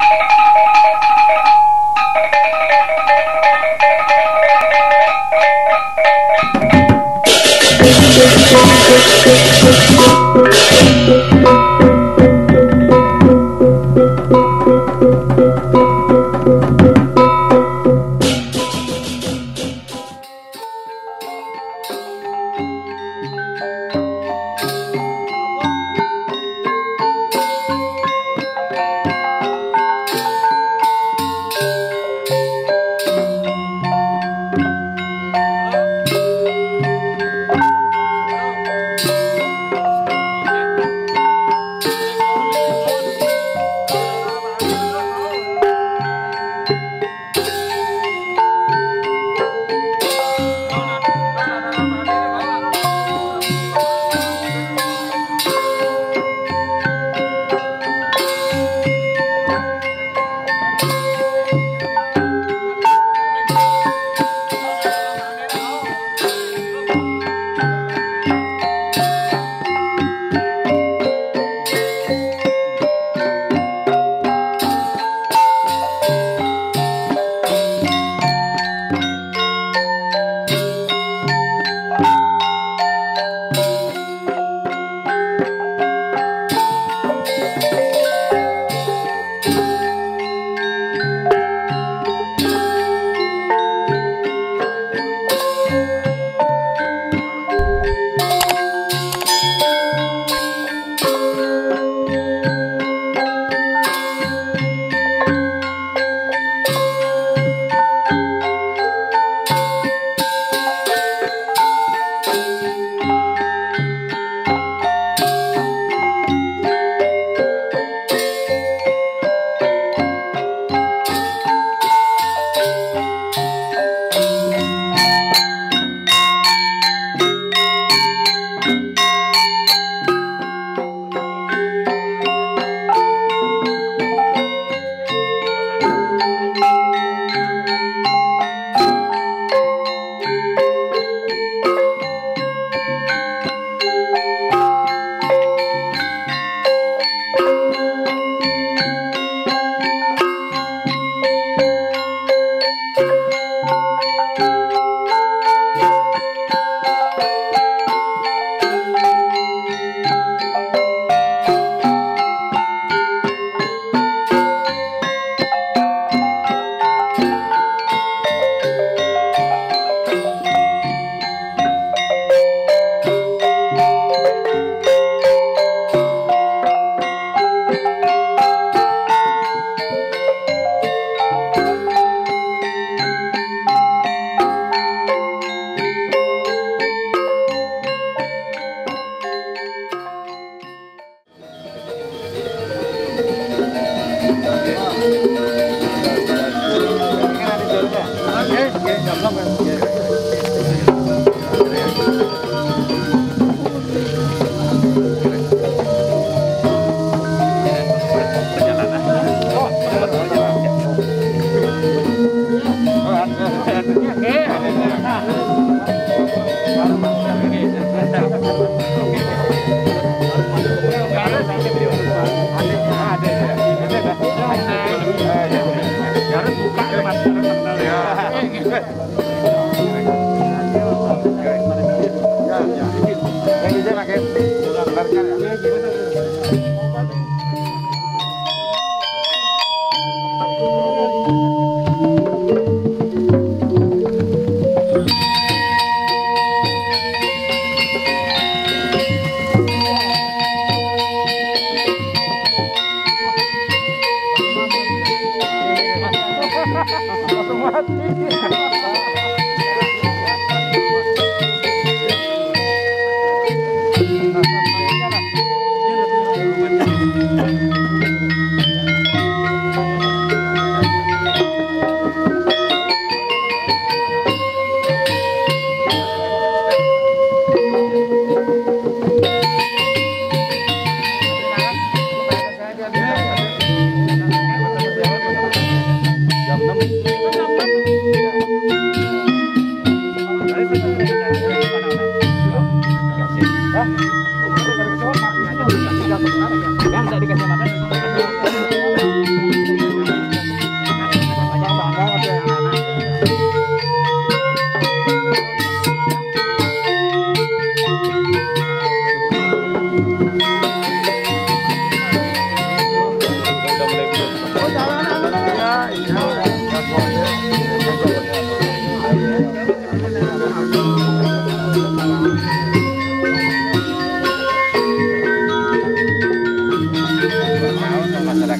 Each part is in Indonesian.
Jam 6.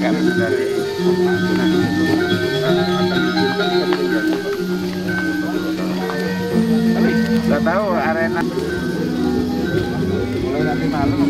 yang dari Sunan itu tapi nggak tahu arena mulai nanti malam.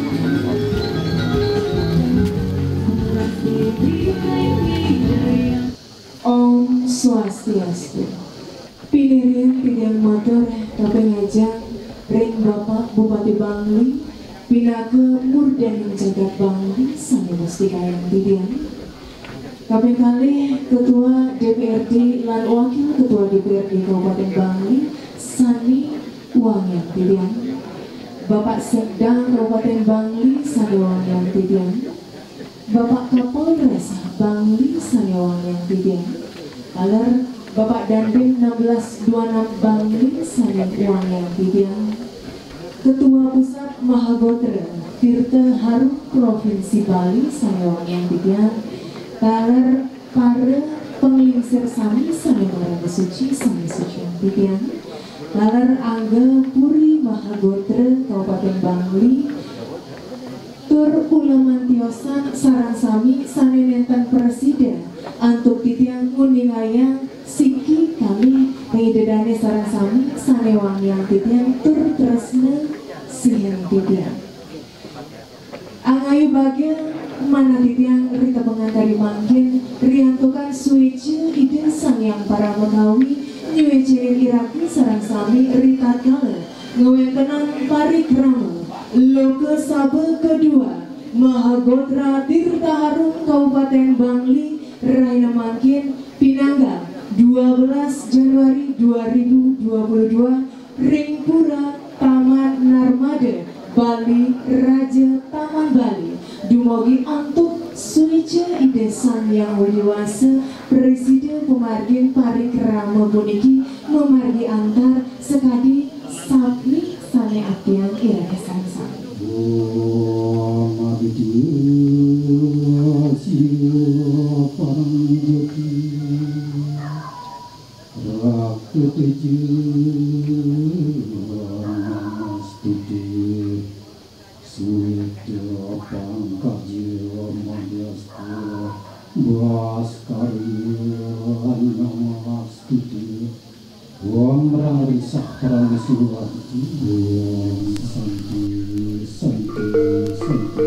Om Swastiastu. Pinirian tidiang motor kapengajang ring Bapak Bupati Bangli pinake murdaning jagat Bangli sami mustikayang tidiang. Kaping kali Ketua DPRD lan Wakil Ketua DPRD Kabupaten Bangli sani Wangyang tidiang. Bapak Sekda Kabupaten Bangli sani Wangyang tidiang. Bapak Kapolres Bangli sani Wangyang tidiang. Alar Bapak Dandim 1626 Bangli sani Wangyang tidiang. Ketua Pusat Mahagotra Tirta Harum Provinsi Bali sani Wangyang tidiang. Alar para penglingsir sami sani Marga Suci sani Suci tidiang. Alar Angga Puri Mahagotra Kabupaten Bangli tur ulaman tiosan sarang sami sani nenten presiden antuk titiang kuningayang siki kami pengidedane sarang sami sani Wangyang titiang tur tresna siang titiang angayu bagian mana titiang rita pengantari mangkin riantukan suice ide sang yang para mekawi nyuecein iraki sarang sami rita kala ngewentenan parikrama Loka Sabe kedua Mahagotra Tirta Harum Kabupaten Bangli Raina Mangkin Pinangga 12 Januari 2022 Ringpura Taman Narmada Bali Raja Taman Bali Dumogi antuk suice ide sang yang wiwasa Presiden pemargin parikrama puniki memargi antar sekadi sabni sane apian irake sansa. Om abdi siapang jati raketeju namastuti suwita pangkaja mahyasta baskarya namastuti Om Rari Sakrali Suwati Om Santi Santi Santi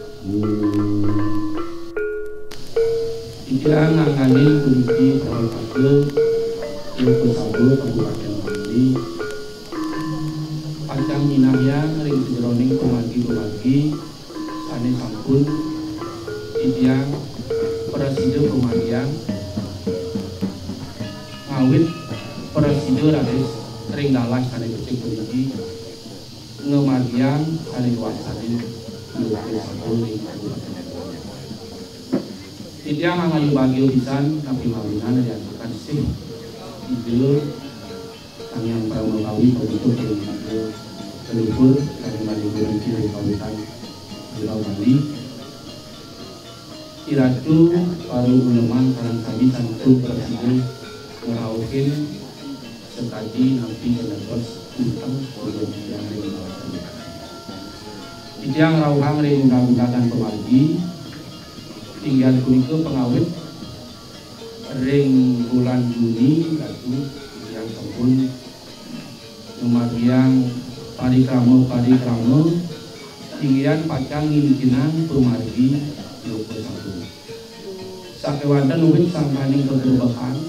Ika ngangani kunci Kabupaten Loka Sabe Kabupaten Bangli Pancang minahya ring jroning pemagi-pemagi sane sampun titiang Presiden Pemargian ngawit Presiden Rades ring dalah sane becik puniki ngemargian sane wasane Loka Sabe ring Kabupaten Bangli. Titiang angayu bagio pisan kapimawinan diantukan sih ide yang pramukawi produk dari leluhur dari Malioboro dari Kabupaten Pulau Bali iratu paru uleman sareng kami santu presiden ngraukin sekadi nabi kenegos utang produk yang dilakukan Titiang rauhang ring undang-undangan pemargi tinggal punika pengawit ring bulan Juni yaitu yang sampun Pemargian parikrama tinggian pacang ngimkinan pemargi Loka Sabe sakewanten uwit sangkaning keberbahan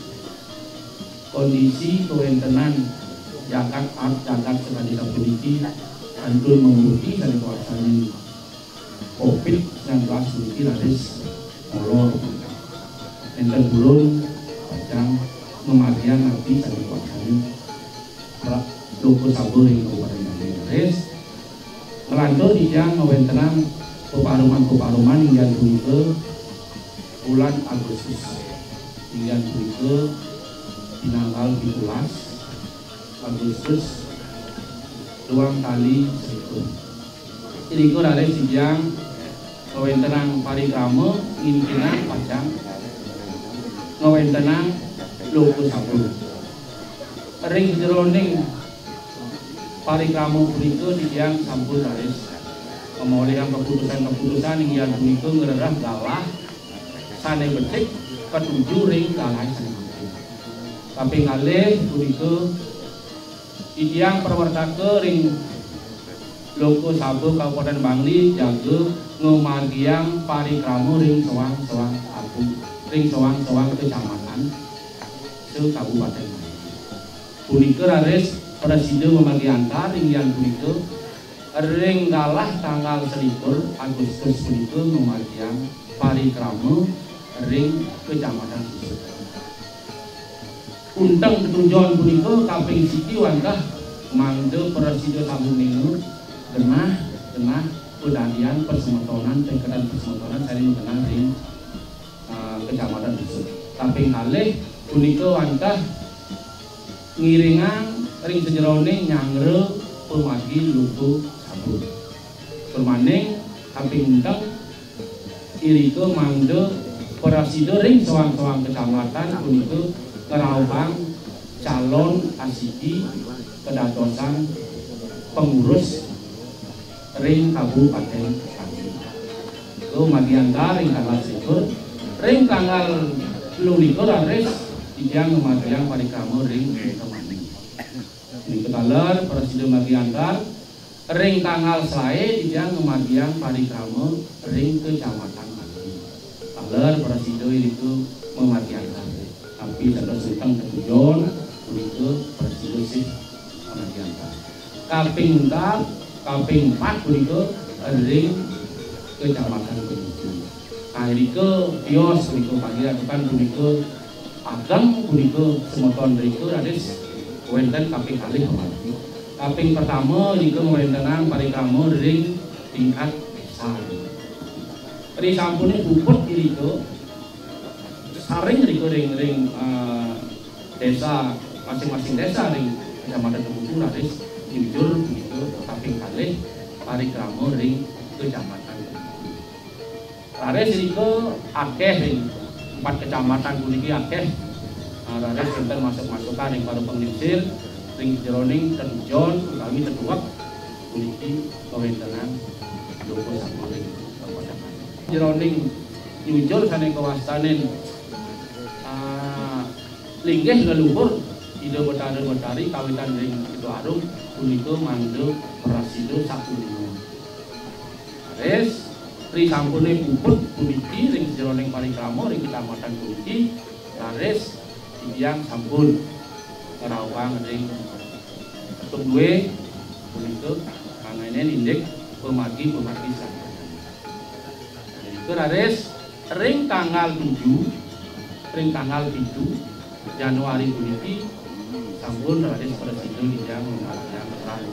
kondisi kewentenan jagat sekali puniki antun memuti dan kawasan COVID-19 puniki rades molor enten bulun pacang memargian nabi dan kawasan Loka Sabe ing Kabupaten Bangli rades ngelantur dijang ngewentenan peparuman hingga ke bulan Agustus hingga ke tanggal 17 Agustus ruang kali sekun. Jadi ku raden dijang ngewentenan parikrama ngimpinan pacang ngewentenan Loka Sabe ring jroning parikrama punika dijang sampun rades pemolehan keputusan yang punika ngererah galah sane becik ketujuh ring kalah sane mangkin. Kaping kalih punika tiyang perwertake ring Loko Sabo Kabupaten Bangli jaga ngumargiang parikrama ring sewang-sewang abu ring sewang-sewang kecamatan se Kabupaten Bangli. Punika rares presiden memagi antar ring yang punika ring kalah tanggal 21 Agustus punika ngumargiang parikrama ring kecamatan Susu. Untang ketujuan punika kaping siji wangkah mangde presiden Sabo Minggu genah pedalian persemetonan tingkatan persemetonan saling kenal ring kecamatan Susu. Kaping kalih punika wantah ngiringan ring sejerone nyangre pemagi Loko Sabo. Permaning kaping enteng irika mangde presiden ring sewang-sewang kecamatan punika ngerawang calon asiki kedadosan pengurus ring Kabupaten Bangli. Magiantar ring tanggal 1 ring tanggal 12 res tiyang ngumargiang parikrama ring Kemani. Ning ketaler presiden Magiantar ring tanggal selae tiyang ngumargiang parikrama ring Kecamatan Bangli. Taler presiden itu memargiantar. Tapi terus utang ketujuan punika presiden sih Magiantar. Kaping 4 punika ring Kecamatan Kemudian. Akhirika kios punika panggil atukan punika ageng punika semeton rika rades wonten kaping kalih pemati. Kaping pertama nika ngwentenan parikrama ring tingkat desa. Ri sampune puput irika saring rika ring desa masing-masing desa ring Kecamatan Kemudian rades jujur punika kaping kalih parikrama ring Kecamatan. Rares rika akeh ring 4 kecamatan puniki akeh. Rares enten masuk-masukan ring para penglingsir ring jeroning terjon utawi teduwek puniki kawentenan Loko Sabo ring Kabupaten Bangli. Jeroning nyujur saking kawastanen linggih leluhur ide betari kawitan ring Sidoarjo punika mangde presiden sapunika. Rares ri sampune puput puniki ring jeroning parikrama ring kecamatan puniki rares tiyang sampun ngerawang ring ketum duwe punika mangene nindik pemagi sampun. Itu rares ring tanggal 7 Januari puniki sampun rares presiden tiyang ngumargiang perang.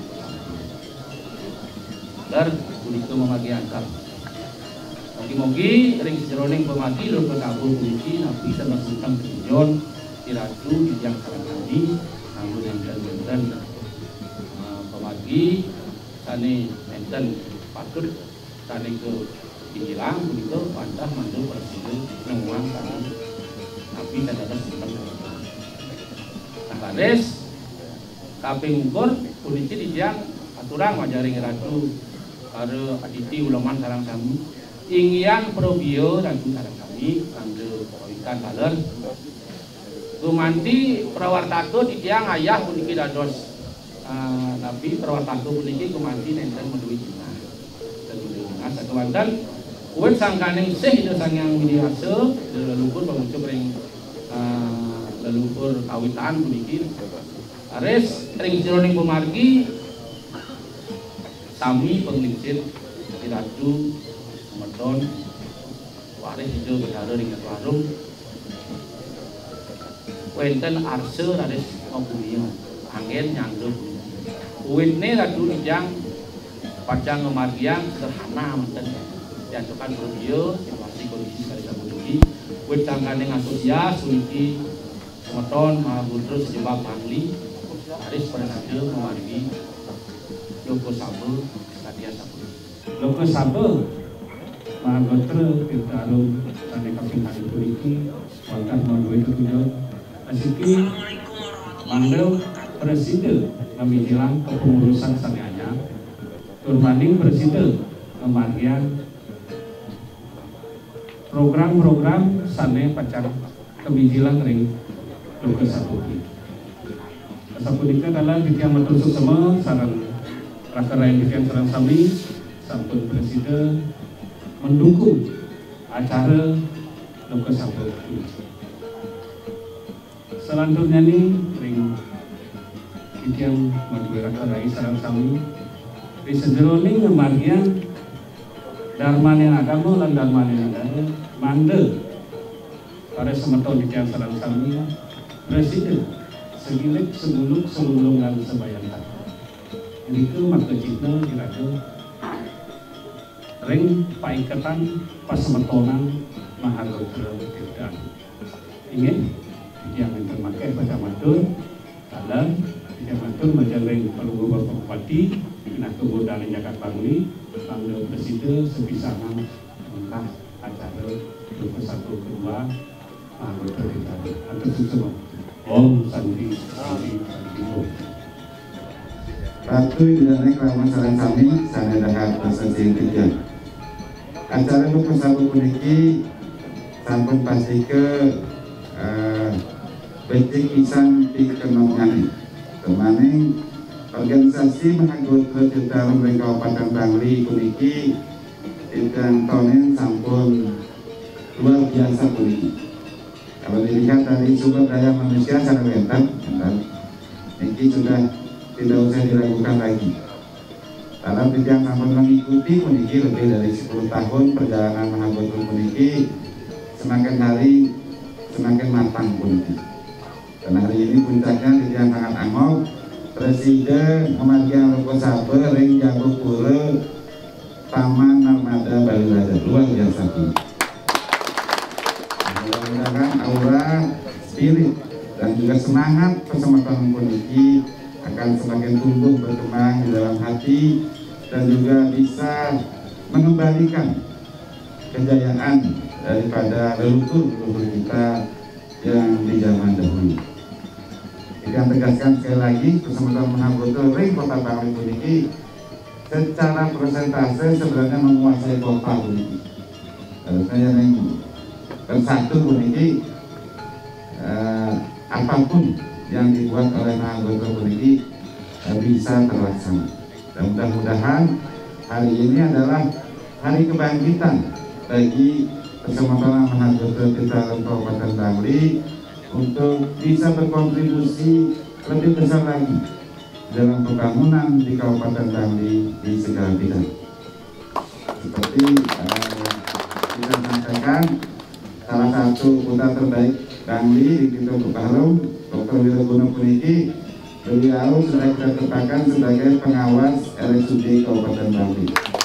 Lar punika memagi antar. Mugi-mugi ring jeroning pemati Loko Sabo puniki nabi termasukkan tujuan tiratu yang sareng kami kanggo enten pemagi sane enten patut sane ke dihilang punika pantah mandu presiden nengwang kami nabi termasukkan. Rares kaping ukur puniki dijang aturan wajaring ratu karo aditi uleman sareng sami ingyan probio ratu sareng kami kangge kawitan taler gumanti prawartake tiyang ayah puniki dados nabi prawartake puniki gumanti nenten menuwi jinah satu wonten kuwit sangkaning sih itu Sangyang Widiwasa leluhur pangucup ring leluhur kawitan puniki ares ring jeroning pemargi sami penglingsir diratu medon waris hijau bedara ring warung wenten arse rades ngopunio angin nyanggup uwitne ratu ijang pacang ngemargiang sederhana menten diantukan berbio situasi kondisi kali sabudugi wit sangkaning antusias puniki semeton mahapudra sejebak Bangli aris presiden memargi Loko Sabo Sadia Sabo. Loko Sabo Mahagotra Tirtarum sane kaping kali puniki wonten manduwe tujuan asiki mangdel presiden mamijilang kepengurusan saneanya turmaning presiden kemargian program-program sane pacar kebijilan ring Luka Sapuki. Sapunika adalah ditiang matur suksema sarang rakarain ditiang sarang sami sampun presiden mendukung acara Luka Sapuki. Selanjutnya nih ring ditiang madura rakarain sarang sami di sejeroning ngemargian Dharma yang agama lan Dharma yang agama mandel para semeton ditiang sarang sami presiden segilik sebuluk selulungan sebayangan itu maka cipta diraja ring paiketan pasemetonan mahagotra tidak ingin yang termakai pada matur dalam yang matur macam ring perlu bapak bupati nak kemudian jagat bangli panggil presiden sepisangan entah acara Luka satu kedua mahagotra tidak atau semua. Om Santi Santi Santi Om. Ratu Indra Keramat Sarang Sami sana dahat prestasi kerja. Acara Luka Sabu puniki sampun pasti ke becik pisan di kenongan. Kemaning organisasi Mahagotra Tirta Lemreng Kabupaten Bangli puniki dinten tonen sampun luar biasa puniki. Kalau dilihat dari sumber daya manusia sangat lengkap, ini sudah tidak usah diragukan lagi. Dalam bidang sampun mengikuti puniki lebih dari 10 tahun perjalanan Mahagotra puniki, semakin hari semakin matang puniki. Dan hari ini puncaknya bidang sangat angok, Presiden Muhammadiyah Luka Sabe ring Jago Pura Taman Narmada Bali Raja luar biasa puniki. Mudah-mudahan aura, spirit dan juga semangat persematan puniki akan semakin tumbuh berkembang di dalam hati dan juga bisa mengembalikan kejayaan daripada leluhur kita yang di zaman dahulu. Kita tegaskan sekali lagi persematan Mahagotra ring Kota Bangli puniki secara persentase sebenarnya menguasai kota puniki. Harusnya yang bersatu puniki apapun yang dibuat oleh Mahagotra puniki bisa terlaksana. Dan mudah-mudahan hari ini adalah hari kebangkitan bagi Kecamatan Mahagotra Tirta Kabupaten Bangli untuk bisa berkontribusi lebih besar lagi dalam pembangunan di Kabupaten Bangli di segala bidang. Seperti kita sampaikan, salah satu putra terbaik Bangli di Tito Bukalung, Dr. Wiraguna puniki, beliau sudah kita tetapkan sebagai pengawas RSUD Kabupaten Bangli.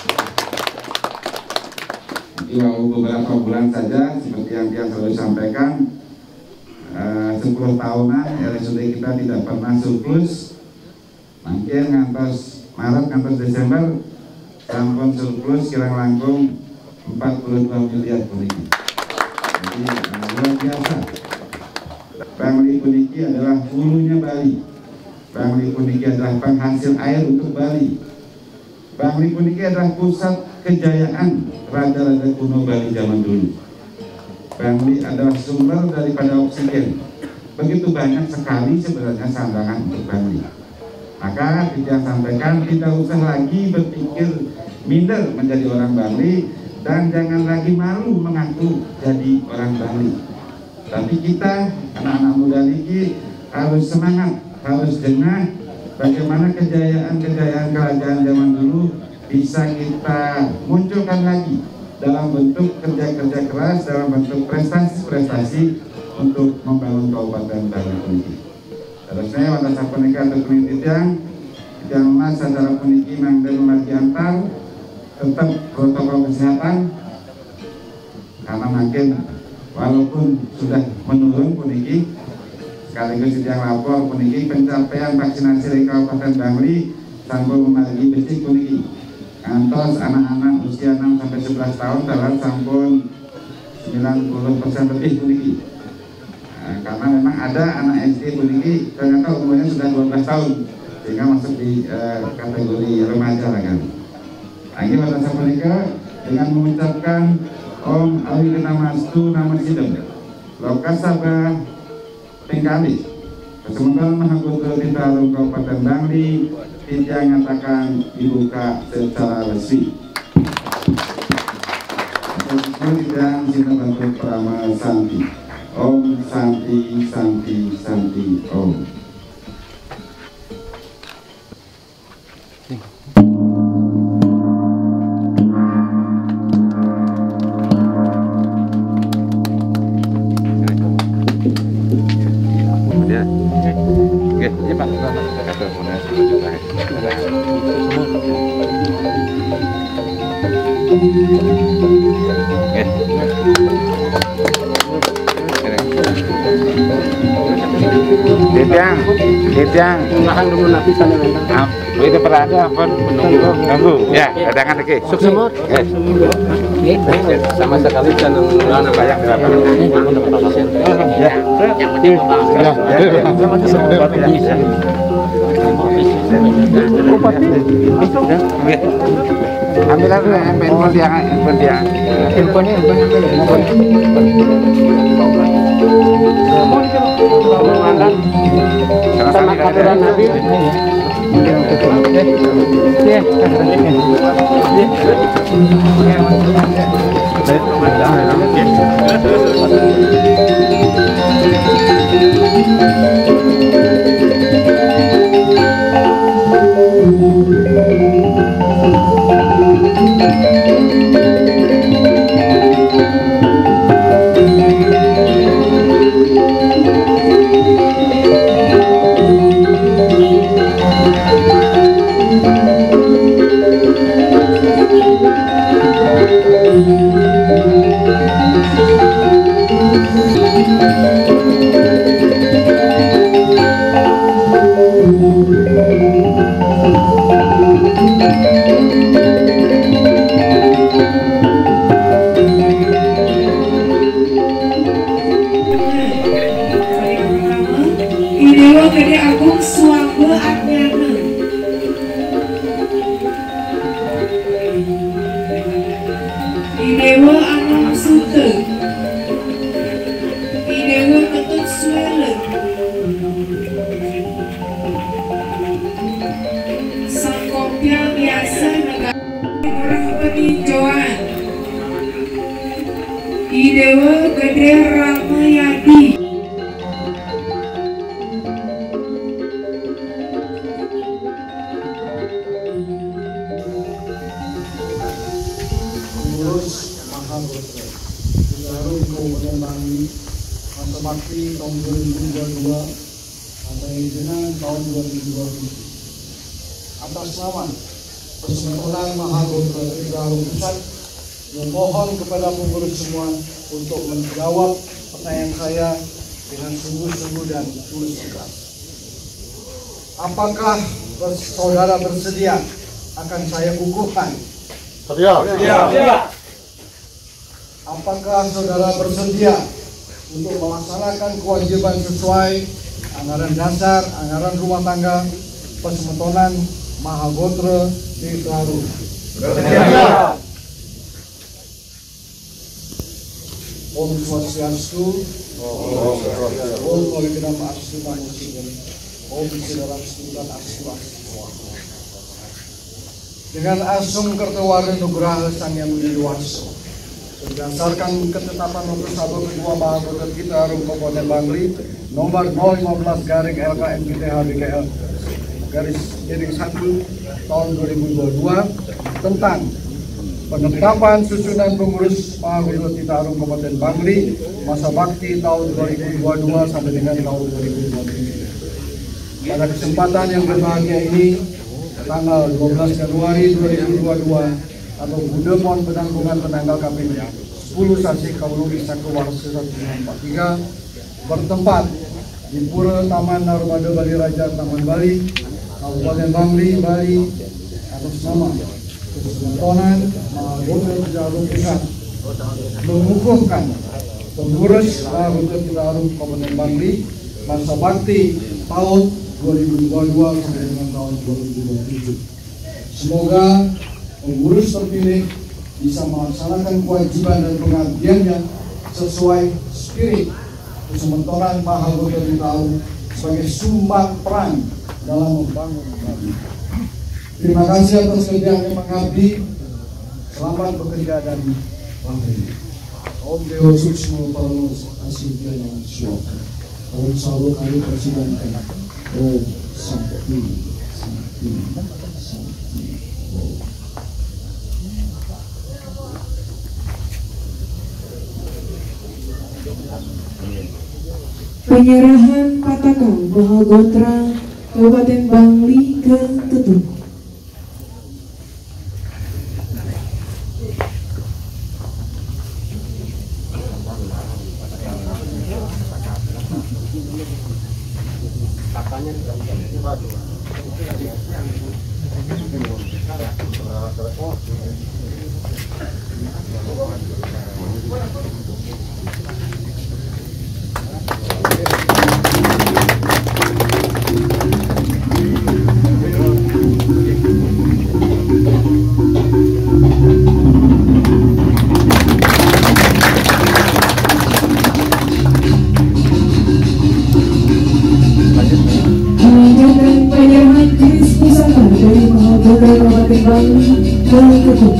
Di beberapa bulan saja, seperti yang dia selalu sampaikan, 10 tahunan RSUD kita tidak pernah surplus. Mungkin ngantos Maret, ngantos Desember, sampun surplus kira langkung 42 miliar puniki. Luar biasa. Bangli puniki adalah hulunya Bali. Bangli puniki adalah penghasil air untuk Bali. Bangli puniki adalah pusat kejayaan raja-raja kuno Bali zaman dulu. Bangli adalah sumber daripada oksigen. Begitu banyak sekali sebenarnya sandangan untuk Bangli. Maka kita sampaikan, tidak usah lagi berpikir minder menjadi orang Bangli, dan jangan lagi malu mengaku jadi orang Bangli. Tapi kita, anak-anak muda ini harus semangat, harus jengah bagaimana kejayaan-kejayaan kerajaan zaman dulu bisa kita munculkan lagi dalam bentuk kerja-kerja keras, dalam bentuk prestasi-prestasi untuk membangun Kabupaten Bangli puniki. Terusnya pada saat pernikahan atau penelitian mas secara puniki mangden memargi antar tetap protokol kesehatan, karena makin walaupun sudah menurun puniki, sekaligus yang lapor puniki pencapaian vaksinasi di Kabupaten Bangli sampun memargi becik puniki. Antos anak-anak usia 6-11 tahun dalam sampun 90% lebih puniki. Karena memang ada anak SD puniki ternyata umurnya sudah 12 tahun sehingga masuk di kategori remaja lah kan. Lagi pada saat menikah dengan mengucapkan Om Awilina Mastu Nama Sidem Lokasaba Pengkali Kesempatan Mahaputra Titarum Kabupaten Bangli tidak nyatakan dibuka secara resmi. Dan Sina Bantu Prama Santi Om Santi Santi Santi Om. Ditang, Mahang dulu nabi sana nang. itu perada apa menunggu ya cadangan lagi Sukses semua. Sama sekali jangan mengulang banyak berapa. ya Yang penting ambil handphone dia handphonenya sama-sama kehadiran Nabi. Idewa Gede Agung Swambe Adnyana. Idewa Anom Sute. Idewa Ketut Swele. Sangkopya biasa negara orang peninjauan. Idewa Gede Ramayadi. Pengurus Mahagotra Titarum Kabupaten Bangli masa bakti tahun 2022 sampai dengan tahun 2027. Atas nama Persatuan Mahagotra Titarum Pusat memohon kepada pengurus semua untuk menjawab pertanyaan saya dengan sungguh-sungguh dan tulus ikhlas. Apakah saudara bersedia akan saya kukuhkan? Apakah saudara bersedia untuk melaksanakan kewajiban sesuai anggaran dasar, anggaran rumah tangga, Persatuan Mahagotra Titarum? Bersedia. Om Swastiastu, Om Walidalam Astu Manusia, Om Sidaram Studan Astu Astu. Dengan asung kertawara nugraha sang yang widiwaso berdasarkan ketetapan nomor 1 Ketua Mahagotra Titarum Kabupaten Bangli nomor 015 garing LKM GTH BKL garis miring 1 tahun 2022 tentang penetapan susunan pengurus Mahagotra Titarum Kabupaten Bangli masa bakti tahun 2022 sampai dengan tahun 2027. Pada kesempatan yang berbahagia ini, tanggal 12 Januari 2022 atau Budemon Penanggungan Penanggal KPI 10 Sasi Kauluri Sakuwar 1943 bertempat di Pura Taman Narmada Bali Raja Taman Bali, Kabupaten Bangli, Bali atas nama Persatuan Mahagotra Titarum Pusat mengukuhkan pengurus Mahagotra Titarum Kabupaten Bangli masa bakti tahun 2022 sampai dengan tahun 2027. Semoga pengurus terpilih bisa melaksanakan kewajiban dan pengabdiannya sesuai spirit Kesementoran Mahagota Tahu sebagai sumbang peran dalam membangun Bali. Terima kasih atas kerjanya mengabdi. Selamat bekerja dari Bali. Om Dewa Suksmo Paulus Asidya Suwaka. Om Sawo Kali Presiden Kenak. Om Sakti. Penyerahan Patakan Mahagotra Kabupaten Bangli ke Ketum. Penyerahan keris pusaka dari Mahagotra Kabupaten Bangli ke Ketum.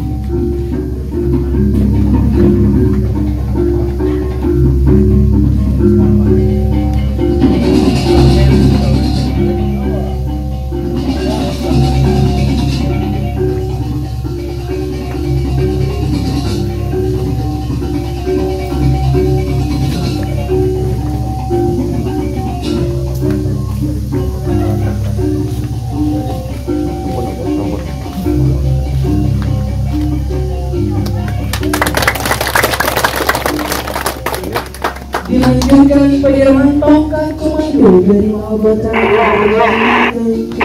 Dilanjutkan penyerahan tongkat komando dari Mahagotra Kabupaten Bangli ke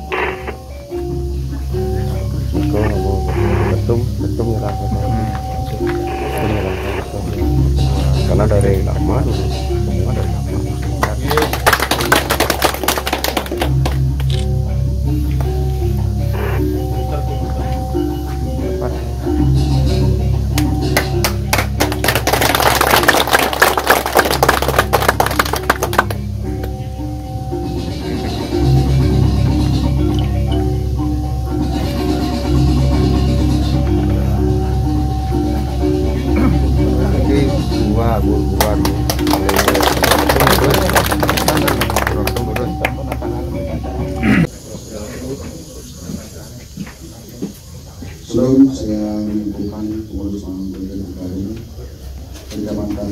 Ketum. Ketum karena dari lama semua dari lama. Sebelum saya mengumpulkan pengurus Mahagota Baru Kecamatan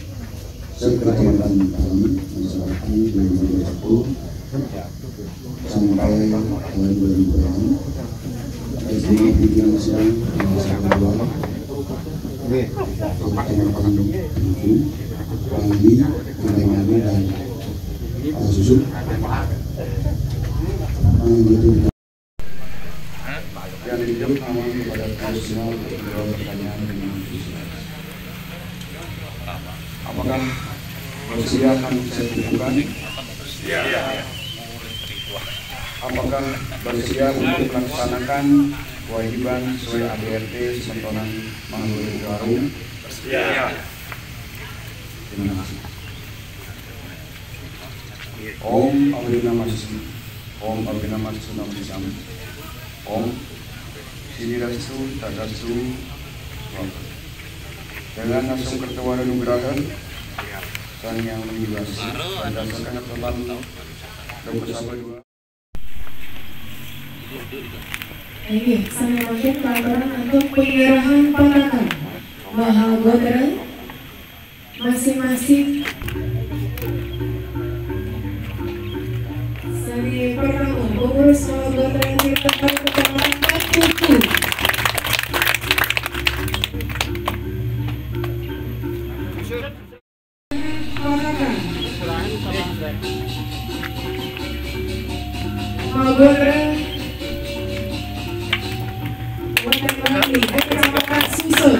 kami masyarakat ini 2021 sampai tahun 2026 SD Pimpinan Siang Masyarakat Kabupaten Bandung Bangli, Bangli dan Susu yang dijawab aman kepada profesional untuk menjawab pertanyaan dengan visual. Apakah bersedia akan saya tunjukkan? Apakah bersedia untuk melaksanakan kewajiban sesuai ADRT Sementoran Mahagota Baru? Bersedia. Terima kasih. Om Abhinamastu, Om Abhinamastu Namo Sami, Om Sinidastu Tadastu. Dengan langsung Kertawara Nugraha Sang Yang Menjibasi berdasarkan aturan Dokter Sabah 2. Ini saya makin pelajaran untuk penyerahan patakan Mahagotra masing-masing. Sari pertama pengurus Mahagotra yang ditempatkan Kecamatan Kuku. Mahagotra Kecamatan Susut.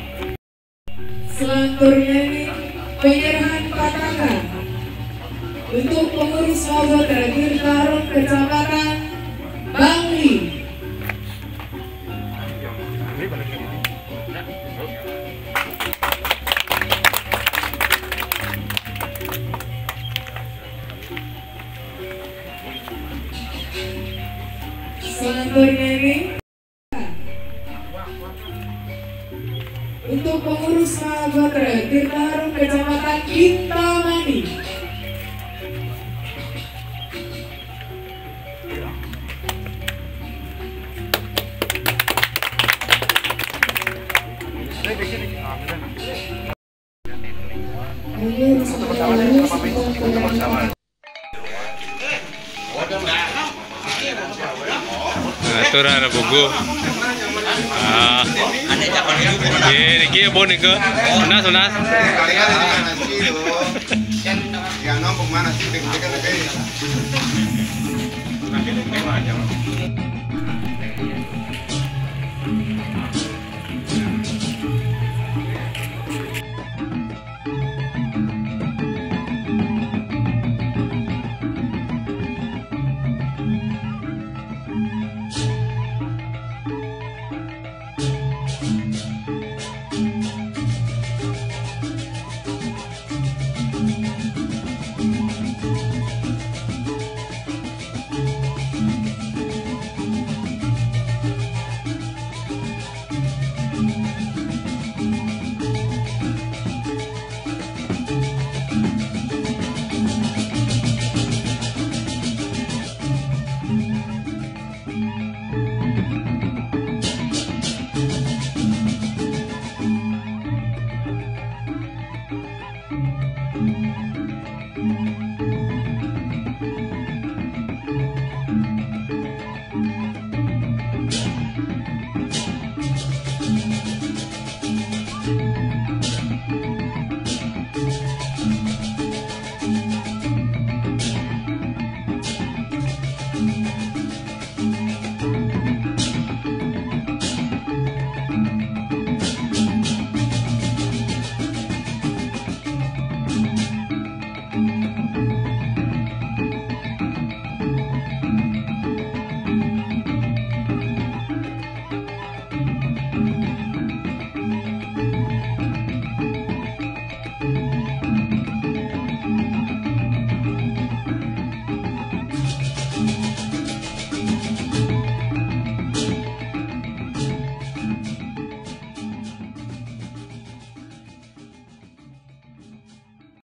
Selanjutnya ini penyerahan patakan untuk pengurus Sahabat Tirtarum Kecamatan Bangli. Selanjutnya untuk pengurus Sahabat Tirtarum Kecamatan Kintamani. Atur ada buku. Ini bon ke? Sunas. Yang nombong mana sih?